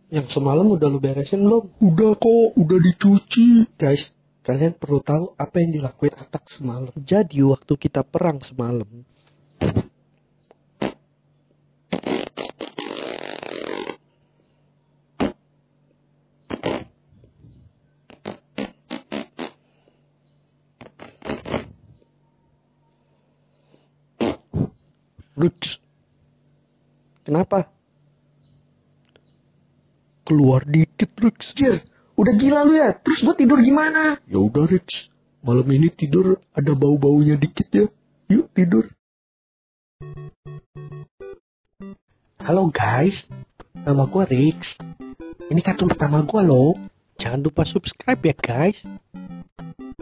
Yang semalam udah lu beresin belum? Udah kok, udah dicuci. Guys, kalian perlu tahu apa yang dilakuin Atak semalam. Jadi waktu kita perang semalam, Rix, kenapa? Keluar dikit, Rix. Jir, udah gila lu ya? Terus buat tidur gimana? Ya udah Rich, malam ini tidur ada bau-baunya dikit ya. Yuk tidur. Halo guys, nama gue Rix. Ini kartun pertama gue loh. Jangan lupa subscribe ya guys.